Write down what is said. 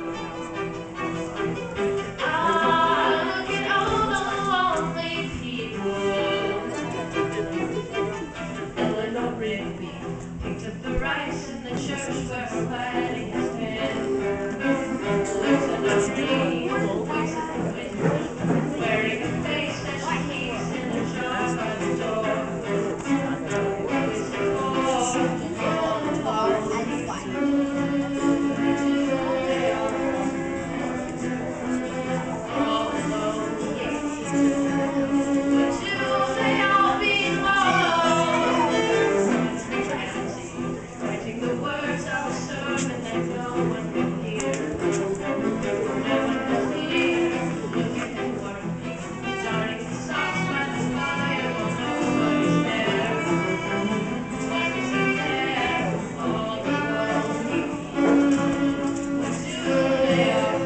Ah, look at all the lonely people. Eleanor Rigby picked up the rice in the church where her wedding has been. Lieutenant Reed waits at the window, wearing a face that she keeps in a jar by the door. What is it for? All the lonely people. They all alone. But do they all belong? Writing the words of a sermon that no one will hear. No one will hear. Looking at work, darning the socks by the fire while nobody's there. Nobody's there. All alone. What do they all